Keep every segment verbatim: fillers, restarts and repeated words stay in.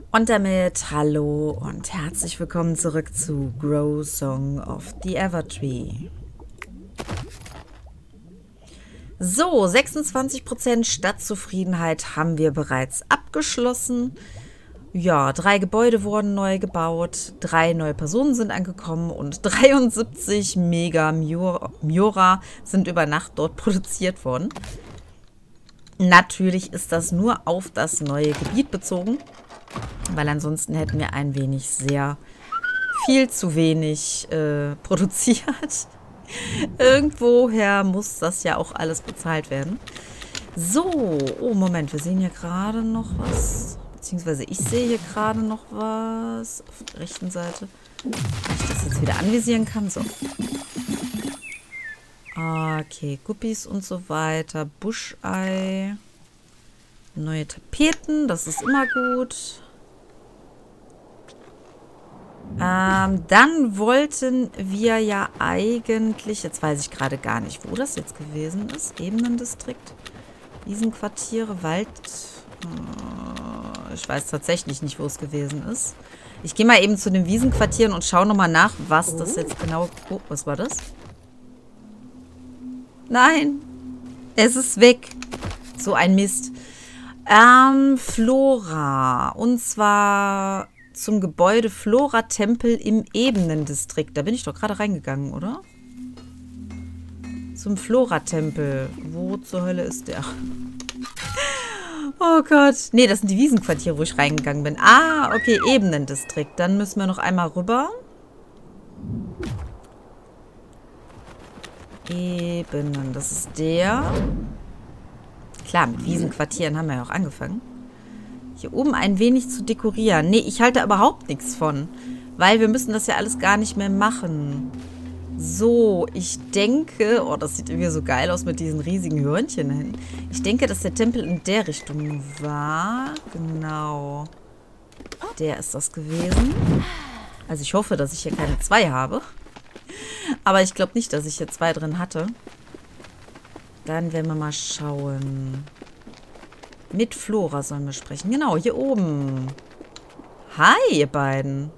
Und damit hallo und herzlich willkommen zurück zu Grow Song of the Evertree. So, sechsundzwanzig Prozent Stadtzufriedenheit haben wir bereits abgeschlossen. Ja, drei Gebäude wurden neu gebaut, drei neue Personen sind angekommen und dreiundsiebzig Mega Miura sind über Nacht dort produziert worden. Natürlich ist das nur auf das neue Gebiet bezogen, weil ansonsten hätten wir ein wenig sehr viel zu wenig äh, produziert. Irgendwoher muss das ja auch alles bezahlt werden. So, oh Moment, wir sehen hier gerade noch was. Beziehungsweise ich sehe hier gerade noch was auf der rechten Seite. Wenn ich das jetzt wieder anvisieren kann. So. Okay, Guppies und so weiter. Buschei. Neue Tapeten, das ist immer gut. Ähm, dann wollten wir ja eigentlich, jetzt weiß ich gerade gar nicht, wo das jetzt gewesen ist. Ebenendistrikt, Wiesenquartiere, Wald. Äh, ich weiß tatsächlich nicht, wo es gewesen ist. Ich gehe mal eben zu den Wiesenquartieren und schaue nochmal nach, was das jetzt genau... Oh, was war das? Nein, es ist weg. So ein Mist. Ähm, Flora. Und zwar... zum Gebäude Flora-Tempel im Ebenendistrikt. Da bin ich doch gerade reingegangen, oder? Zum Flora-Tempel. Wo zur Hölle ist der? Oh Gott. Nee, das sind die Wiesenquartiere, wo ich reingegangen bin. Ah, okay, Ebenendistrikt. Dann müssen wir noch einmal rüber. Ebenen, das ist der. Klar, mit Wiesenquartieren haben wir ja auch angefangen. Hier oben ein wenig zu dekorieren. Nee, ich halte überhaupt nichts von. Weil wir müssen das ja alles gar nicht mehr machen. So, ich denke... Oh, das sieht irgendwie so geil aus mit diesen riesigen Hörnchen hin. Ich denke, dass der Tempel in der Richtung war. Genau. Der ist das gewesen. Also ich hoffe, dass ich hier keine zwei habe. Aber ich glaube nicht, dass ich hier zwei drin hatte. Dann werden wir mal schauen... Mit Flora sollen wir sprechen. Genau, hier oben. Hi, ihr beiden.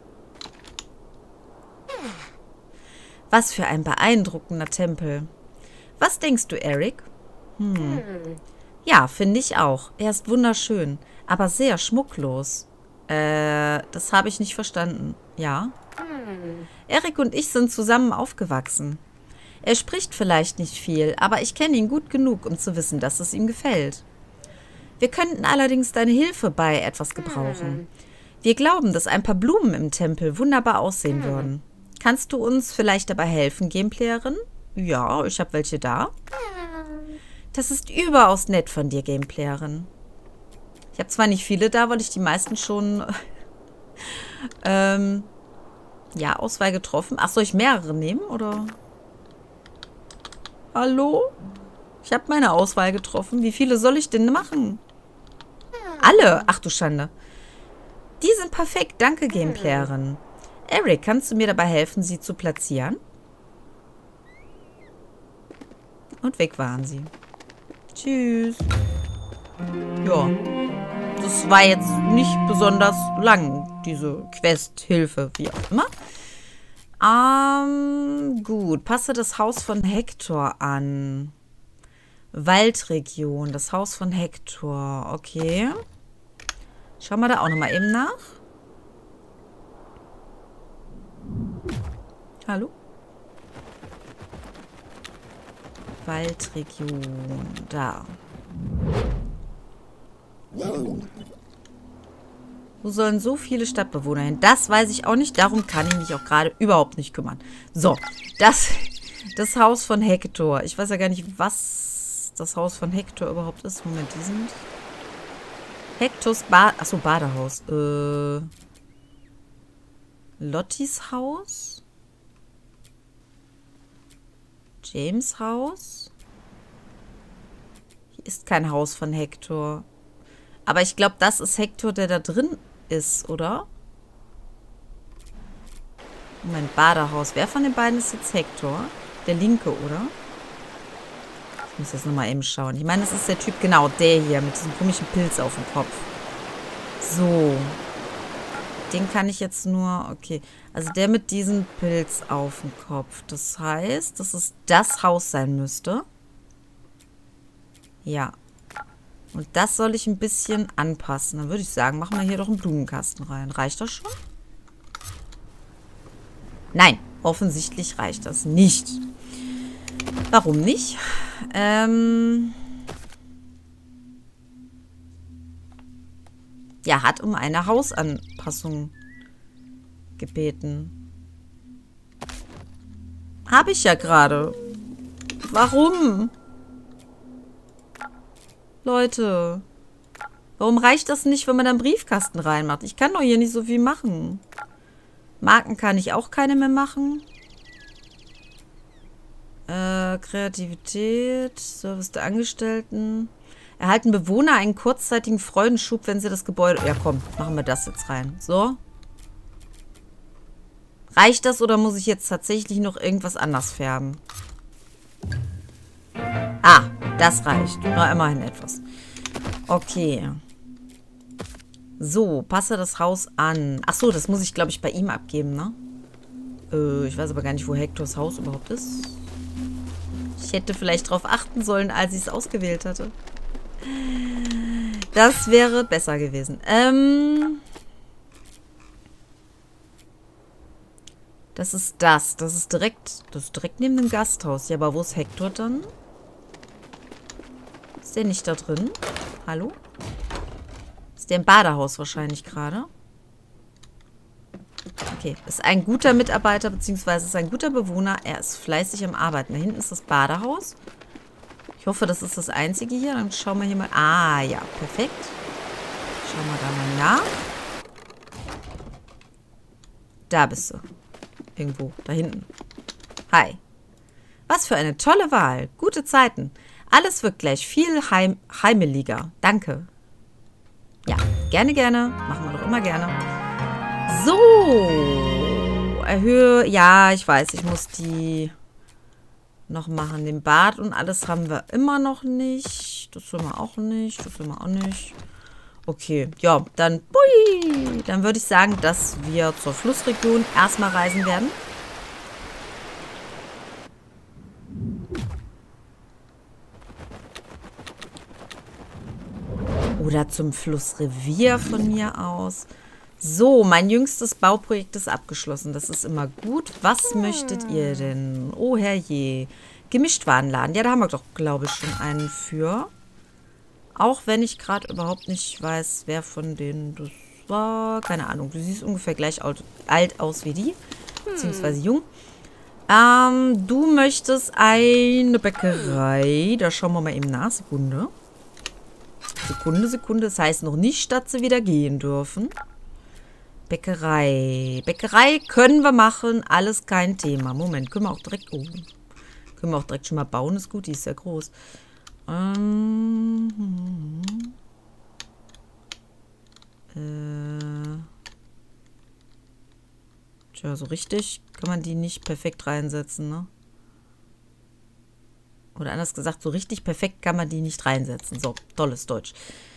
Was für ein beeindruckender Tempel. Was denkst du, Eric? Hm. Ja, finde ich auch. Er ist wunderschön, aber sehr schmucklos. Äh, das habe ich nicht verstanden. Ja? Eric und ich sind zusammen aufgewachsen. Er spricht vielleicht nicht viel, aber ich kenne ihn gut genug, um zu wissen, dass es ihm gefällt. Wir könnten allerdings deine Hilfe bei etwas gebrauchen. Wir glauben, dass ein paar Blumen im Tempel wunderbar aussehen würden. Kannst du uns vielleicht dabei helfen, Gameplayerin? Ja, ich habe welche da. Das ist überaus nett von dir, Gameplayerin. Ich habe zwar nicht viele da, weil ich die meisten schon ähm, ja, Auswahl getroffen. Ach, soll ich mehrere nehmen, oder? Hallo? Ich habe meine Auswahl getroffen. Wie viele soll ich denn machen? Alle? Ach du Schande. Die sind perfekt. Danke, Gameplayerin. Eric, kannst du mir dabei helfen, sie zu platzieren? Und weg waren sie. Tschüss. Ja. Das war jetzt nicht besonders lang, diese Quest-Hilfe, wie auch immer. Ähm, gut. Passe das Haus von Hector an. Waldregion, das Haus von Hector. Okay. Schauen wir da auch nochmal eben nach. Hallo? Waldregion. Da. Wo sollen so viele Stadtbewohner hin? Das weiß ich auch nicht. Darum kann ich mich auch gerade überhaupt nicht kümmern. So, das, das Haus von Hector. Ich weiß ja gar nicht, was das Haus von Hector überhaupt ist. Moment, die sind... Hectors Bad... Achso, Badehaus. Äh... Lottis Haus? James Haus? Hier ist kein Haus von Hector. Aber ich glaube, das ist Hector, der da drin ist, oder? Moment, Badehaus. Wer von den beiden ist jetzt Hector? Der linke, oder? Ich muss jetzt nochmal eben schauen. Ich meine, das ist der Typ, genau, der hier, mit diesem komischen Pilz auf dem Kopf. So. Den kann ich jetzt nur... Okay, also der mit diesem Pilz auf dem Kopf. Das heißt, dass es das Haus sein müsste. Ja. Und das soll ich ein bisschen anpassen. Dann würde ich sagen, machen wir hier doch einen Blumenkasten rein. Reicht das schon? Nein, offensichtlich reicht das nicht. Warum nicht? Ähm... Ja, hat um eine Hausanpassung gebeten. Habe ich ja gerade. Warum? Leute. Warum reicht das nicht, wenn man da einen Briefkasten reinmacht? Ich kann doch hier nicht so viel machen. Marken kann ich auch keine mehr machen. Äh, Kreativität, Service der Angestellten. Erhalten Bewohner einen kurzzeitigen Freudenschub, wenn sie das Gebäude... Ja, komm, machen wir das jetzt rein. So. Reicht das oder muss ich jetzt tatsächlich noch irgendwas anders färben? Ah, das reicht. Na, immerhin etwas. Okay. So, passe das Haus an. Ach so, das muss ich, glaube ich, bei ihm abgeben, ne? Äh, ich weiß aber gar nicht, wo Hektors Haus überhaupt ist. Ich hätte vielleicht darauf achten sollen, als ich es ausgewählt hatte. Das wäre besser gewesen. Ähm... Das ist das. Das ist direkt, das ist direkt neben dem Gasthaus. Ja, aber wo ist Hektor dann? Ist der nicht da drin? Hallo? Ist der im Badehaus wahrscheinlich gerade? Okay. Ist ein guter Mitarbeiter, beziehungsweise ist ein guter Bewohner. Er ist fleißig am Arbeiten. Da hinten ist das Badehaus. Ich hoffe, das ist das einzige hier. Dann schauen wir hier mal. Ah, ja. Perfekt. Schauen wir da mal nach. Da bist du. Irgendwo. Da hinten. Hi. Was für eine tolle Wahl. Gute Zeiten. Alles wird gleich viel heim heimeliger. Danke. Ja, gerne, gerne. Machen wir doch immer gerne. So. Erhöhe. Ja, ich weiß, ich muss die noch machen. Den Bad und alles haben wir immer noch nicht. Das will wir auch nicht. Das will wir auch nicht. Okay, ja, dann, bui, dann würde ich sagen, dass wir zur Flussregion erstmal reisen werden. Oder zum Flussrevier von mir aus. So, mein jüngstes Bauprojekt ist abgeschlossen. Das ist immer gut. Was möchtet ihr denn? Oh, herrje. Gemischtwarenladen. Ja, da haben wir doch, glaube ich, schon einen für. Auch wenn ich gerade überhaupt nicht weiß, wer von denen das war. Keine Ahnung. Du siehst ungefähr gleich alt, alt aus wie die. Beziehungsweise jung. Ähm, du möchtest eine Bäckerei. Da schauen wir mal eben nach. Sekunde. Sekunde, Sekunde. Das heißt noch nicht, dass sie wieder gehen dürfen. Bäckerei. Bäckerei können wir machen. Alles kein Thema. Moment, können wir auch direkt... Oh, können wir auch direkt schon mal bauen. Ist gut, die ist sehr groß. Ähm... Äh... Tja, so richtig kann man die nicht perfekt reinsetzen, ne? Oder anders gesagt, so richtig perfekt kann man die nicht reinsetzen. So, tolles Deutsch.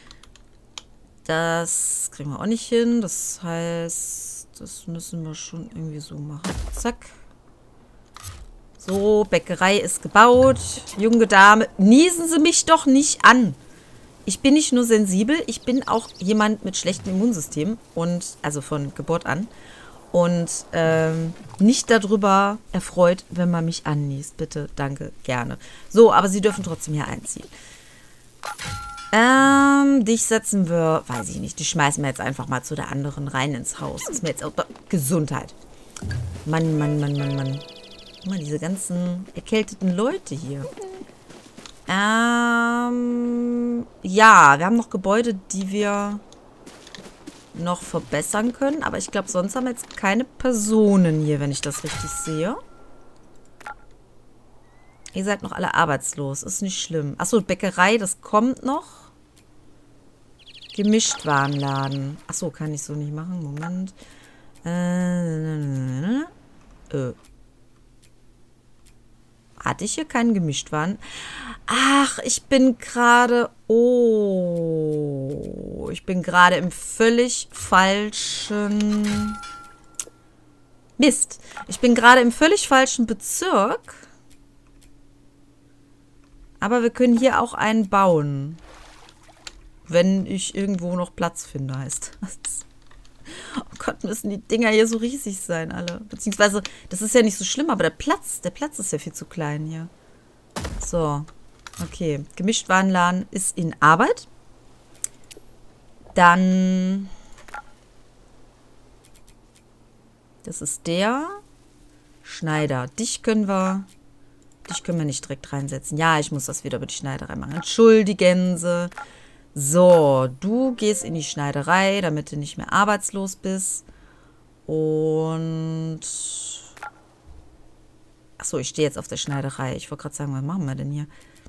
Das kriegen wir auch nicht hin. Das heißt, das müssen wir schon irgendwie so machen. Zack. So, Bäckerei ist gebaut. Junge Dame, niesen Sie mich doch nicht an. Ich bin nicht nur sensibel, ich bin auch jemand mit schlechtem Immunsystem. Und, also von Geburt an. Und ähm, nicht darüber erfreut, wenn man mich anniest. Bitte, danke, gerne. So, aber Sie dürfen trotzdem hier einziehen. Ähm, dich setzen wir, weiß ich nicht, die schmeißen wir jetzt einfach mal zu der anderen rein ins Haus. Das ist mir jetzt auch Gesundheit. Mann, Mann, Mann, Mann, Mann. Guck mal, diese ganzen erkälteten Leute hier. Ähm, ja, wir haben noch Gebäude, die wir noch verbessern können. Aber ich glaube, sonst haben wir jetzt keine Personen hier, wenn ich das richtig sehe. Ihr seid noch alle arbeitslos. Ist nicht schlimm. Achso, Bäckerei, das kommt noch. Gemischtwarenladen. Achso, kann ich so nicht machen. Moment. Äh, äh. Hatte ich hier keinen Gemischtwaren? Ach, ich bin gerade... Oh. Oh, ich bin gerade im völlig falschen... Mist. Ich bin gerade im völlig falschen Bezirk. Aber wir können hier auch einen bauen. Wenn ich irgendwo noch Platz finde, heißt das. Oh Gott, müssen die Dinger hier so riesig sein, alle. Beziehungsweise, das ist ja nicht so schlimm, aber der Platz, der Platz ist ja viel zu klein hier. So. Okay. Gemischtwarenladen ist in Arbeit. Dann... Das ist der Schneider. Dich können wir... Dich können wir nicht direkt reinsetzen. Ja, ich muss das wieder über die Schneiderei machen. Entschuldigen Sie. So, du gehst in die Schneiderei, damit du nicht mehr arbeitslos bist. Und... Achso, ich stehe jetzt auf der Schneiderei. Ich wollte gerade sagen, was machen wir denn hier?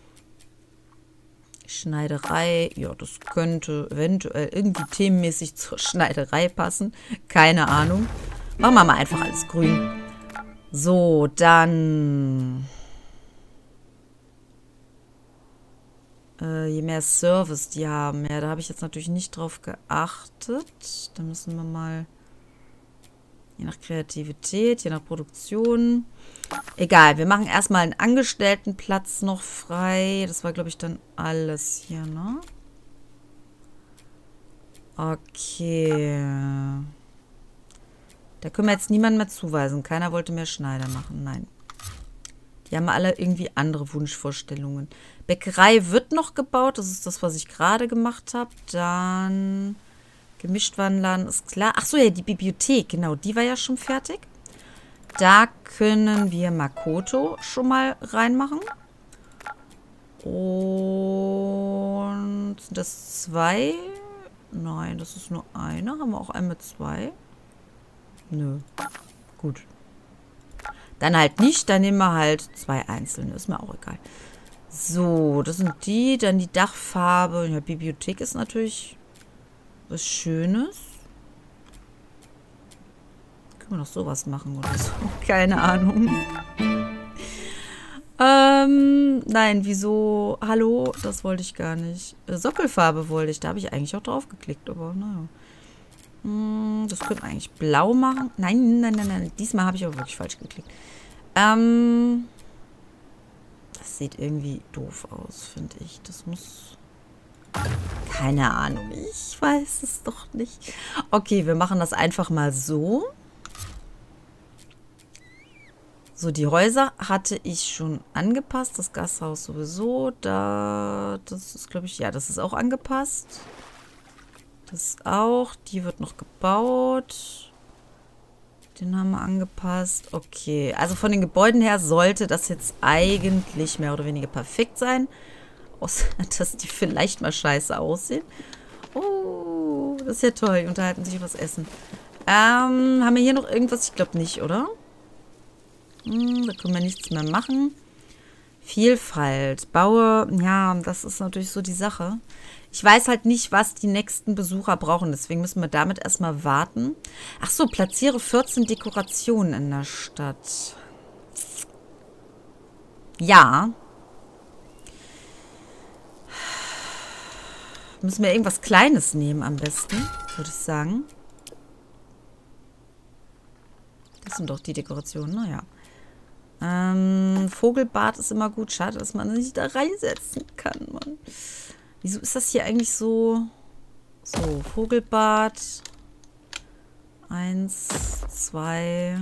Schneiderei, ja, das könnte eventuell irgendwie themenmäßig zur Schneiderei passen. Keine Ahnung. Machen wir mal einfach alles grün. So, dann... Äh, je mehr Service die haben, ja, da habe ich jetzt natürlich nicht drauf geachtet. Da müssen wir mal... Je nach Kreativität, je nach Produktion. Egal, wir machen erstmal einen Angestelltenplatz noch frei. Das war, glaube ich, dann alles hier, ne? Okay. Da können wir jetzt niemanden mehr zuweisen. Keiner wollte mehr Schneider machen. Nein. Die haben alle irgendwie andere Wunschvorstellungen. Bäckerei wird noch gebaut. Das ist das, was ich gerade gemacht habe. Dann Gemischtwarenladen ist klar. Ach so, ja, die Bibliothek. Genau, die war ja schon fertig. Da können wir Makoto schon mal reinmachen. Und sind das zwei? Nein, das ist nur eine. Haben wir auch einen mit zwei? Nö. Gut. Dann halt nicht. Dann nehmen wir halt zwei einzelne. Ist mir auch egal. So, das sind die. Dann die Dachfarbe. Ja, Bibliothek ist natürlich was Schönes. Können wir noch sowas machen oder so? Keine Ahnung. ähm, nein, wieso? Hallo? Das wollte ich gar nicht. Äh, Sockelfarbe wollte ich. Da habe ich eigentlich auch drauf geklickt, aber naja. Hm, das könnte man eigentlich blau machen. Nein, nein, nein, nein. Diesmal habe ich aber wirklich falsch geklickt. Ähm, das sieht irgendwie doof aus, finde ich. Das muss... Keine Ahnung. Ich weiß es doch nicht. Okay, wir machen das einfach mal so. So, die Häuser hatte ich schon angepasst. Das Gasthaus sowieso. Da, das ist, glaube ich, ja, das ist auch angepasst. Das auch. Die wird noch gebaut. Den haben wir angepasst. Okay, also von den Gebäuden her sollte das jetzt eigentlich mehr oder weniger perfekt sein. Außer, dass die vielleicht mal scheiße aussehen. Oh, das ist ja toll. Die unterhalten sich über das Essen. Ähm, haben wir hier noch irgendwas? Ich glaube nicht, oder? Hm, da können wir nichts mehr machen. Vielfalt. Baue, ja, das ist natürlich so die Sache. Ich weiß halt nicht, was die nächsten Besucher brauchen. Deswegen müssen wir damit erstmal warten. Ach so, platziere vierzehn Dekorationen in der Stadt. Ja. Müssen wir irgendwas Kleines nehmen am besten, würde ich sagen. Das sind doch die Dekorationen, naja. Ähm, Vogelbad ist immer gut. Schade, dass man sich da reinsetzen kann, Mann. Wieso ist das hier eigentlich so? So, Vogelbad. Eins, zwei.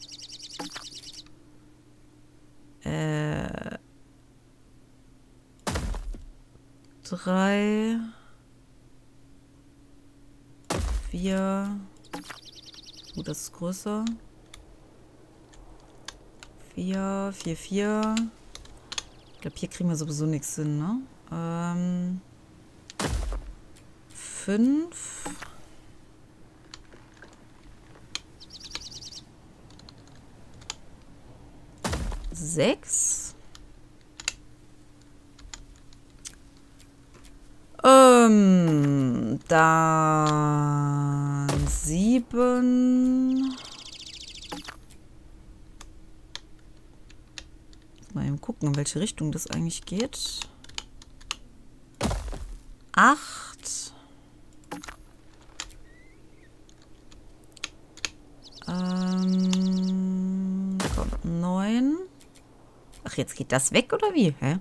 Äh. Drei. Vier. Gut, das ist größer. Vier, vier, vier. Ich glaube, hier kriegen wir sowieso nichts hin, ne? Ähm. Fünf. Sechs. Ähm, dann sieben. Mal eben gucken, in welche Richtung das eigentlich geht. Acht. komm. neun. Ach, jetzt geht das weg, oder wie? Hä?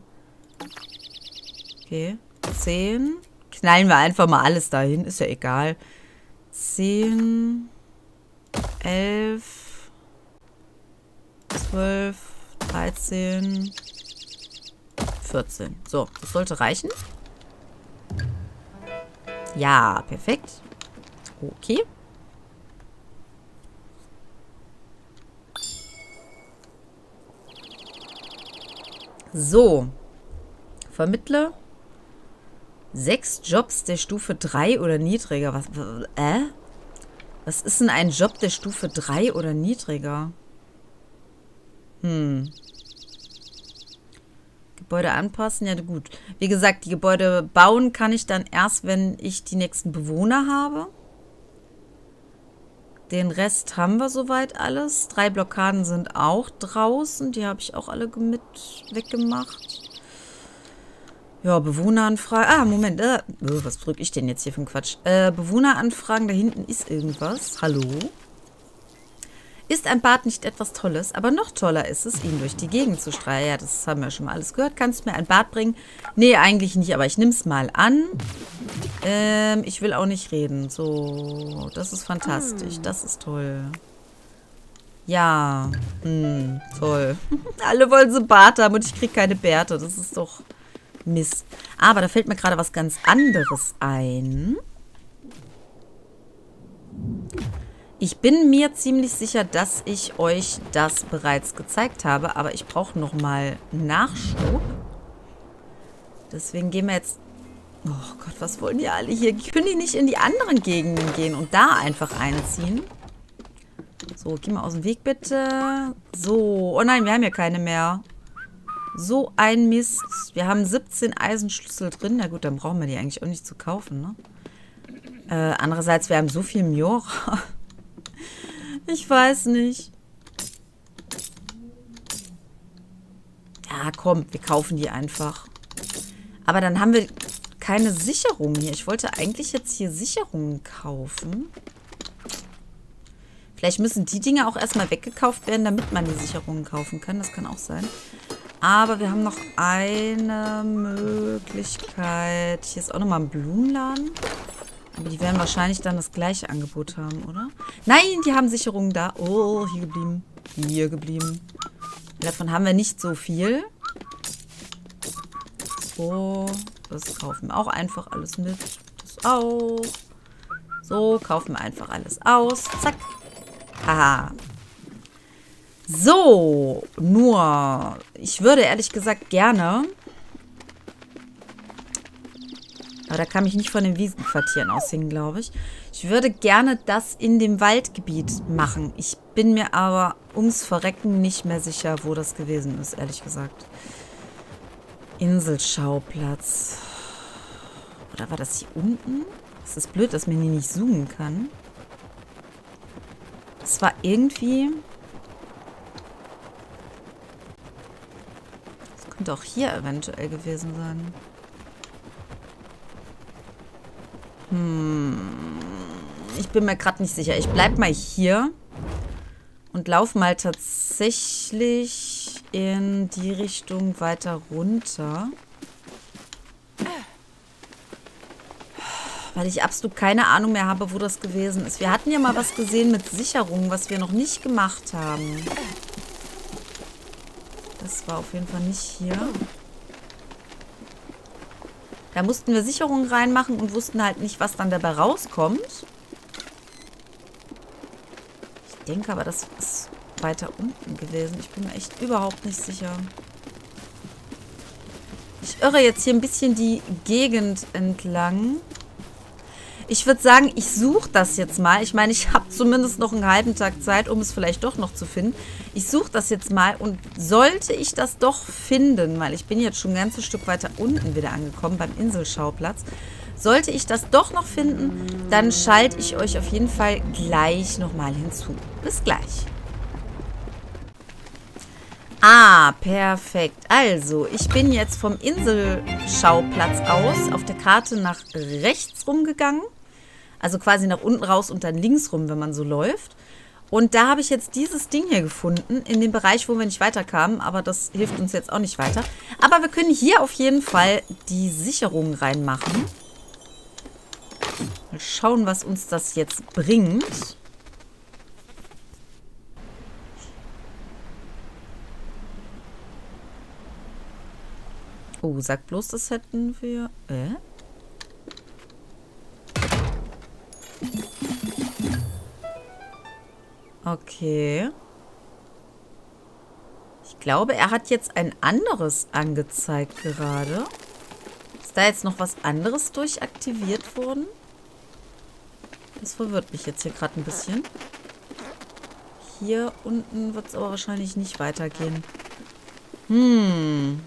Okay. zehn. Knallen wir einfach mal alles dahin. Ist ja egal. zehn. elf. zwölf. dreizehn. vierzehn. So, das sollte reichen. Ja, perfekt. Okay. So. Vermittle. Sechs Jobs der Stufe drei oder niedriger. Was, äh? Was ist denn ein Job der Stufe drei oder niedriger? Hm. Gebäude anpassen, ja gut. Wie gesagt, die Gebäude bauen kann ich dann erst, wenn ich die nächsten Bewohner habe. Den Rest haben wir soweit alles. Drei Blockaden sind auch draußen. Die habe ich auch alle mit weggemacht. Ja, Bewohneranfragen. Ah, Moment. Äh, oh, was drücke ich denn jetzt hier für einen Quatsch? Äh, Bewohneranfragen, da hinten ist irgendwas. Hallo? Ist ein Bad nicht etwas Tolles? Aber noch toller ist es, ihn durch die Gegend zu streichen. Ja, das haben wir schon mal alles gehört. Kannst du mir ein Bad bringen? Nee, eigentlich nicht, aber ich nehme es mal an. Ähm, ich will auch nicht reden. So, das ist fantastisch. Das ist toll. Ja, hm, toll. Alle wollen so ein Bad haben und ich kriege keine Bärte. Das ist doch Mist. Aber da fällt mir gerade was ganz anderes ein. Ich bin mir ziemlich sicher, dass ich euch das bereits gezeigt habe, aber ich brauche nochmal Nachschub. Deswegen gehen wir jetzt... Oh Gott, was wollen die alle hier? Können die nicht in die anderen Gegenden gehen und da einfach einziehen? So, geh mal aus dem Weg, bitte. So, oh nein, wir haben hier keine mehr. So ein Mist. Wir haben siebzehn Eisenschlüssel drin. Na gut, dann brauchen wir die eigentlich auch nicht zu kaufen, ne? Äh, andererseits, wir haben so viel Miora. Ich weiß nicht. Ja, komm, wir kaufen die einfach. Aber dann haben wir keine Sicherung hier. Ich wollte eigentlich jetzt hier Sicherungen kaufen. Vielleicht müssen die Dinge auch erstmal weggekauft werden, damit man die Sicherungen kaufen kann. Das kann auch sein. Aber wir haben noch eine Möglichkeit. Hier ist auch nochmal ein Blumenladen. Aber die werden wahrscheinlich dann das gleiche Angebot haben, oder? Nein, die haben Sicherungen da. Oh, hier geblieben. Hier geblieben. Davon haben wir nicht so viel. So, das kaufen wir auch einfach alles mit. Das auch. So, kaufen wir einfach alles aus. Zack. Haha. So, nur, ich würde ehrlich gesagt gerne... Aber da kann ich nicht von den Wiesenquartieren aussehen, glaube ich. Ich würde gerne das in dem Waldgebiet machen. Ich bin mir aber ums Verrecken nicht mehr sicher, wo das gewesen ist, ehrlich gesagt. Inselschauplatz. Oder war das hier unten? Es ist blöd, dass man hier nicht zoomen kann. Es war irgendwie... Das könnte auch hier eventuell gewesen sein. Hm. Ich bin mir gerade nicht sicher. Ich bleib mal hier und laufe mal tatsächlich in die Richtung weiter runter. Weil ich absolut keine Ahnung mehr habe, wo das gewesen ist. Wir hatten ja mal was gesehen mit Sicherungen, was wir noch nicht gemacht haben. Das war auf jeden Fall nicht hier. Da mussten wir Sicherungen reinmachen und wussten halt nicht, was dann dabei rauskommt. Ich denke aber, das ist weiter unten gewesen. Ich bin mir echt überhaupt nicht sicher. Ich irre jetzt hier ein bisschen die Gegend entlang. Ich würde sagen, ich suche das jetzt mal. Ich meine, ich habe zumindest noch einen halben Tag Zeit, um es vielleicht doch noch zu finden. Ich suche das jetzt mal und sollte ich das doch finden, weil ich bin jetzt schon ein ganzes Stück weiter unten wieder angekommen beim Inselschauplatz. Sollte ich das doch noch finden, dann schalte ich euch auf jeden Fall gleich nochmal hinzu. Bis gleich. Ah, perfekt. Also, ich bin jetzt vom Inselschauplatz aus auf der Karte nach rechts rumgegangen. Also quasi nach unten raus und dann links rum, wenn man so läuft. Und da habe ich jetzt dieses Ding hier gefunden, in dem Bereich, wo wir nicht weiterkamen. Aber das hilft uns jetzt auch nicht weiter. Aber wir können hier auf jeden Fall die Sicherungen reinmachen. Mal schauen, was uns das jetzt bringt. Oh, sag bloß, das hätten wir... Äh? Okay. Ich glaube, er hat jetzt ein anderes angezeigt gerade. Ist da jetzt noch was anderes durchaktiviert worden? Das verwirrt mich jetzt hier gerade ein bisschen. Hier unten wird es aber wahrscheinlich nicht weitergehen. Hm.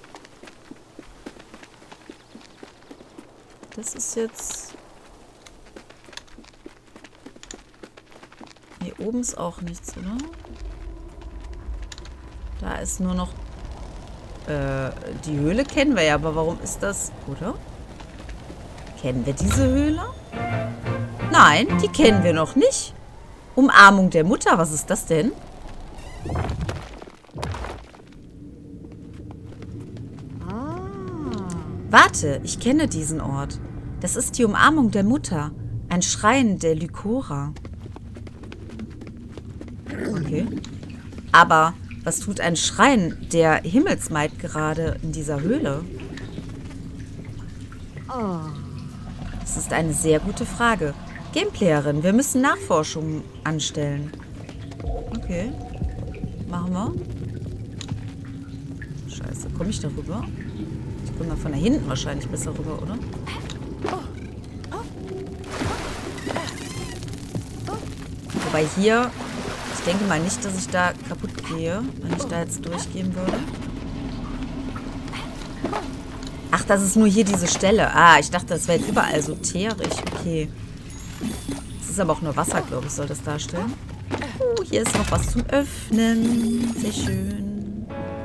Das ist jetzt... Hier oben ist auch nichts, oder? Da ist nur noch... Äh, die Höhle kennen wir ja, aber warum ist das... Oder? Kennen wir diese Höhle? Nein, die kennen wir noch nicht. Umarmung der Mutter, was ist das denn? Warte, ich kenne diesen Ort. Das ist die Umarmung der Mutter. Ein Schrein der Lycora. Okay. Aber was tut ein Schrein der Himmelsmaid gerade in dieser Höhle? Das ist eine sehr gute Frage. Gameplayerin, wir müssen Nachforschungen anstellen. Okay. Machen wir. Scheiße, komme ich da rüber? Ich komme da von da hinten wahrscheinlich besser rüber, oder? Wobei hier, ich denke mal nicht, dass ich da kaputt gehe, wenn ich da jetzt durchgehen würde. Ach, das ist nur hier diese Stelle. Ah, ich dachte, das wäre jetzt überall so teerig. Okay. Das ist aber auch nur Wasser, glaube ich, soll das darstellen. Oh, hier ist noch was zum Öffnen. Sehr schön.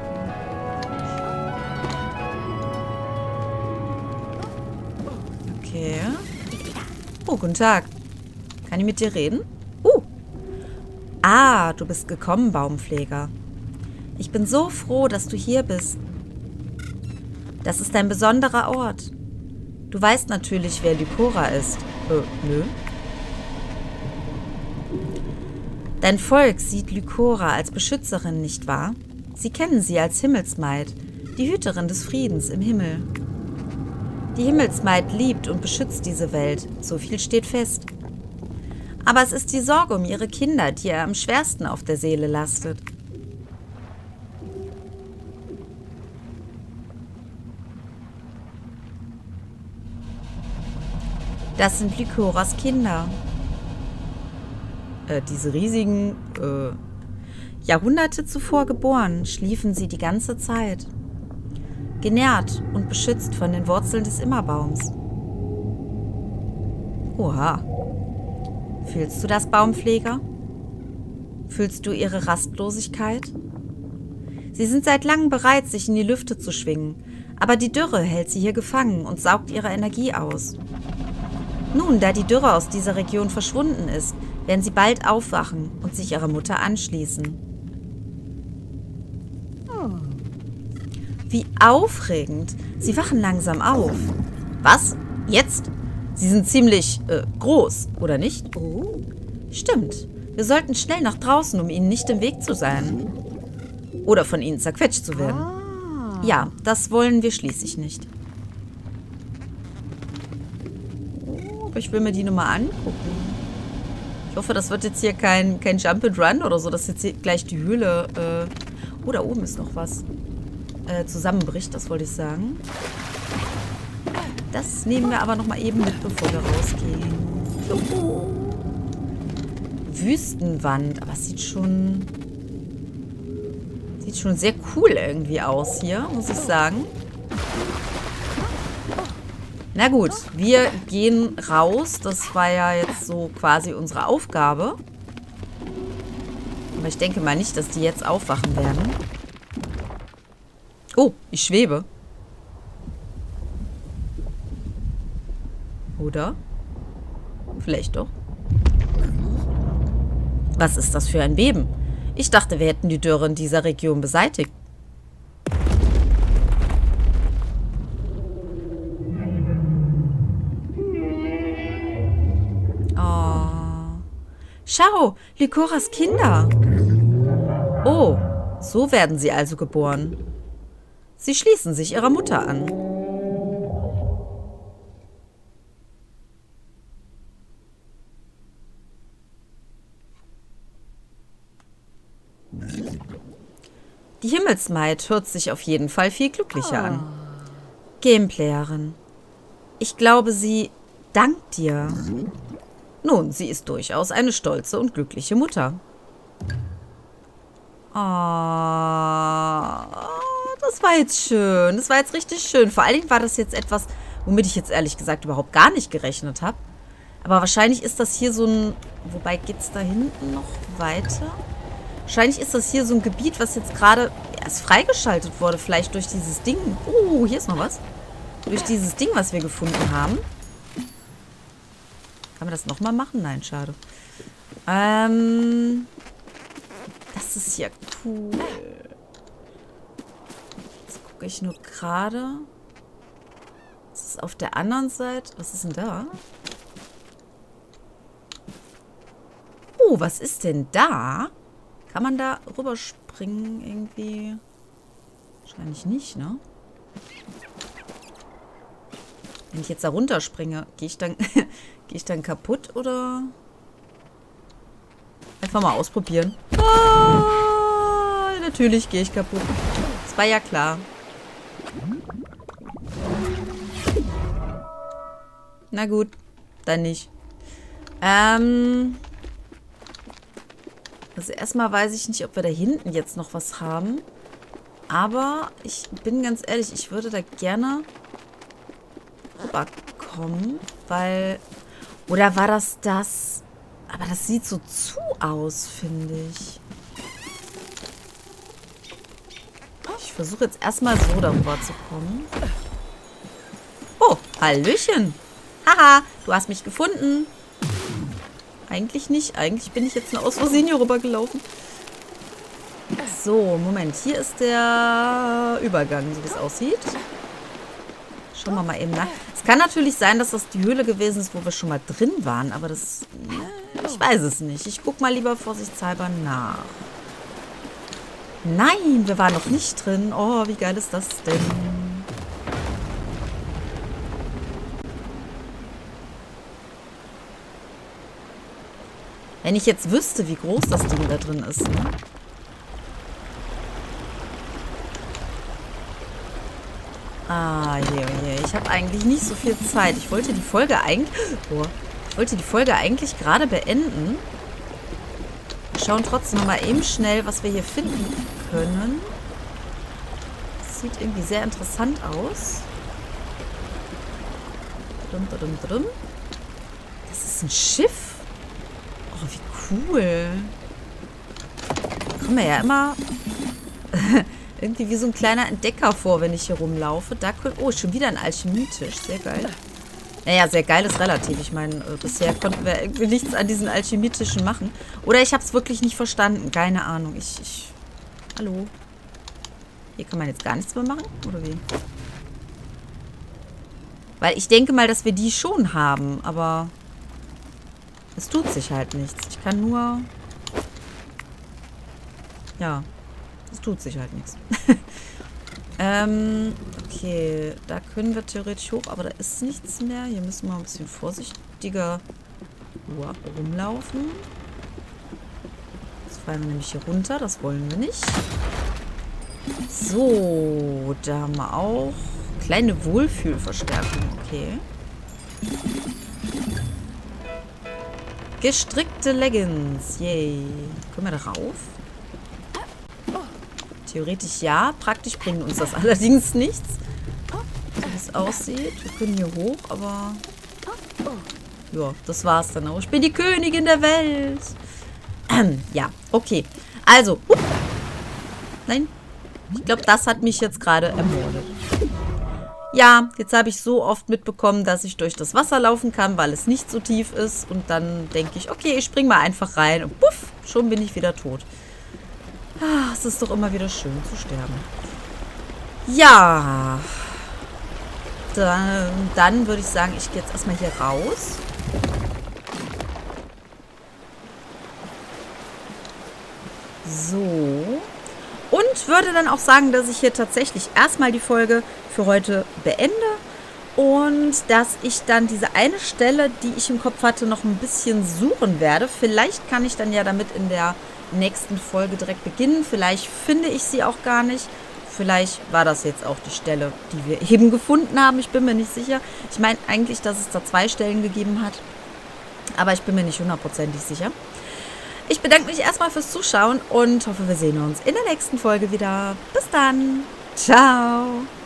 Okay. Oh, guten Tag. Kann ich mit dir reden? Uh. Ah, du bist gekommen, Baumpfleger. Ich bin so froh, dass du hier bist. Das ist ein besonderer Ort. Du weißt natürlich, wer Lycora ist. Äh, nö. Dein Volk sieht Lycora als Beschützerin, nicht wahr? Sie kennen sie als Himmelsmaid, die Hüterin des Friedens im Himmel. Die Himmelsmaid liebt und beschützt diese Welt, so viel steht fest. Aber es ist die Sorge um ihre Kinder, die ihr am schwersten auf der Seele lastet. Das sind Lycoras Kinder. Äh, diese riesigen, äh, Jahrhunderte zuvor geboren, schliefen sie die ganze Zeit. Genährt und beschützt von den Wurzeln des Immerbaums. Oha. Fühlst du das, Baumpfleger? Fühlst du ihre Rastlosigkeit? Sie sind seit langem bereit, sich in die Lüfte zu schwingen, aber die Dürre hält sie hier gefangen und saugt ihre Energie aus. Nun, da die Dürre aus dieser Region verschwunden ist, werden sie bald aufwachen und sich ihrer Mutter anschließen. Wie aufregend! Sie wachen langsam auf. Was? Jetzt? Sie sind ziemlich äh, groß, oder nicht? Oh. Stimmt. Wir sollten schnell nach draußen, um ihnen nicht im Weg zu sein. Oder von ihnen zerquetscht zu werden. Ah. Ja, das wollen wir schließlich nicht. Oh, aber ich will mir die nochmal angucken. Ich hoffe, das wird jetzt hier kein, kein Jump and Run oder so, dass jetzt hier gleich die Höhle... Äh, oh, da oben ist noch was. Äh, zusammenbricht, das wollte ich sagen. Das nehmen wir aber nochmal eben mit, bevor wir rausgehen. Juhu. Wüstenwand, aber es sieht schon... Sieht schon sehr cool irgendwie aus hier, muss ich sagen. Na gut, wir gehen raus. Das war ja jetzt so quasi unsere Aufgabe. Aber ich denke mal nicht, dass die jetzt aufwachen werden. Oh, ich schwebe. Oder? Vielleicht doch. Was ist das für ein Beben? Ich dachte, wir hätten die Dürre in dieser Region beseitigt. Oh. Schau, Lycoras Kinder. Oh, so werden sie also geboren. Sie schließen sich ihrer Mutter an. Die Himmelsmaid hört sich auf jeden Fall viel glücklicher an. Gameplayerin. Ich glaube, sie dankt dir. Nun, sie ist durchaus eine stolze und glückliche Mutter. Oh, das war jetzt schön. Das war jetzt richtig schön. Vor allen Dingen war das jetzt etwas, womit ich jetzt ehrlich gesagt überhaupt gar nicht gerechnet habe. Aber wahrscheinlich ist das hier so ein... Wobei, geht es da hinten noch weiter? Wahrscheinlich ist das hier so ein Gebiet, was jetzt gerade erst freigeschaltet wurde. Vielleicht durch dieses Ding. Oh, hier ist noch was. Durch dieses Ding, was wir gefunden haben. Kann man das nochmal machen? Nein, schade. Ähm... Das ist ja cool. Jetzt gucke ich nur gerade. Das ist auf der anderen Seite. Was ist denn da? Oh, was ist denn da? Kann man da rüberspringen irgendwie? Wahrscheinlich nicht, ne? Wenn ich jetzt da runterspringe, gehe ich dann, gehe ich dann kaputt oder... Einfach mal ausprobieren. Ah, natürlich gehe ich kaputt. Das war ja klar. Na gut, dann nicht. Ähm... Also erstmal weiß ich nicht, ob wir da hinten jetzt noch was haben. Aber ich bin ganz ehrlich, ich würde da gerne rüberkommen, weil... Oder war das das... Aber das sieht so zu aus, finde ich. Ich versuche jetzt erstmal so darüber zu kommen. Oh, Hallöchen. Haha, du hast mich gefunden. Eigentlich nicht. Eigentlich bin ich jetzt nur aus Versehen hier rübergelaufen. So, Moment. Hier ist der Übergang, so wie es aussieht. Schauen wir mal eben nach. Es kann natürlich sein, dass das die Höhle gewesen ist, wo wir schon mal drin waren. Aber das... Ich weiß es nicht. Ich gucke mal lieber vorsichtshalber nach. Nein, wir waren noch nicht drin. Oh, wie geil ist das denn? Wenn ich jetzt wüsste, wie groß das Ding da drin ist, ne? Ah, je, je. Ich habe eigentlich nicht so viel Zeit. Ich wollte die Folge eigentlich... Oh, ich wollte die Folge eigentlich gerade beenden. Wir schauen trotzdem noch mal eben schnell, was wir hier finden können. Das sieht irgendwie sehr interessant aus. Das ist ein Schiff. Oh, wie cool. Da kommen wir ja immer irgendwie wie so ein kleiner Entdecker vor, wenn ich hier rumlaufe. Da können, oh, schon wieder ein Alchemietisch. Sehr geil. Naja, sehr geil ist relativ. Ich meine, äh, bisher konnten wir irgendwie nichts an diesen Alchemietischen machen. Oder ich habe es wirklich nicht verstanden. Keine Ahnung. Ich, ich... Hallo? Hier kann man jetzt gar nichts mehr machen? Oder wie? Weil ich denke mal, dass wir die schon haben. Aber es tut sich halt nichts. Ich kann nur... Ja. Es tut sich halt nichts. ähm, okay. Da können wir theoretisch hoch, aber da ist nichts mehr. Hier müssen wir ein bisschen vorsichtiger rumlaufen. Jetzt fallen wir nämlich hier runter. Das wollen wir nicht. So, da haben wir auch kleine Wohlfühlverstärkung. Okay. Gestrickte Leggings. Yay. Können wir da rauf? Theoretisch ja. Praktisch bringt uns das allerdings nichts. So wie es aussieht. Wir können hier hoch, aber... Ja, das war's dann auch. Ich bin die Königin der Welt. Ähm, ja, okay. Also. Hup. Nein. Ich glaube, das hat mich jetzt gerade ermordet. Ja, jetzt habe ich so oft mitbekommen, dass ich durch das Wasser laufen kann, weil es nicht so tief ist. Und dann denke ich, okay, ich spring mal einfach rein. Und puff, schon bin ich wieder tot. Ah, es ist doch immer wieder schön zu sterben. Ja. Dann, dann würde ich sagen, ich gehe jetzt erstmal hier raus. So. Und würde dann auch sagen, dass ich hier tatsächlich erstmal die Folge für heute beende. Und dass ich dann diese eine Stelle, die ich im Kopf hatte, noch ein bisschen suchen werde. Vielleicht kann ich dann ja damit in der nächsten Folge direkt beginnen. Vielleicht finde ich sie auch gar nicht. Vielleicht war das jetzt auch die Stelle, die wir eben gefunden haben. Ich bin mir nicht sicher. Ich meine eigentlich, dass es da zwei Stellen gegeben hat. Aber ich bin mir nicht hundertprozentig sicher. Ich bedanke mich erstmal fürs Zuschauen und hoffe, wir sehen uns in der nächsten Folge wieder. Bis dann. Ciao.